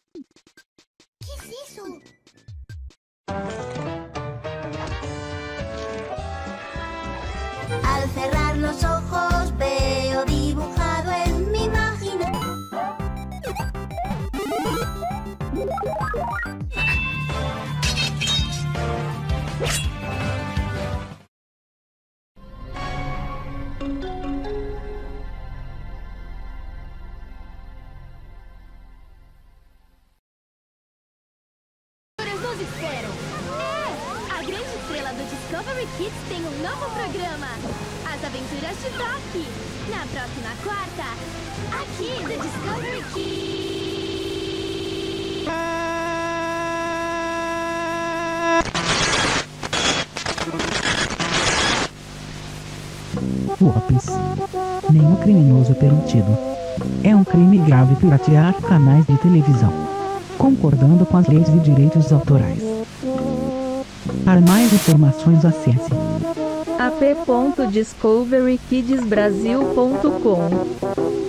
¿Qué es eso? Al cerrar los ojos veo dibujado en mi imaginación. Nos esperam. A grande estrela do Discovery Kids tem um novo programa, As Aventuras de Doc. Na próxima quarta, aqui do Discovery Kids. Ups. Nenhum criminoso permitido. É um crime grave piratear canais de televisão, concordando com as leis de direitos autorais. Para mais informações acesse ap.discoverykidsbrasil.com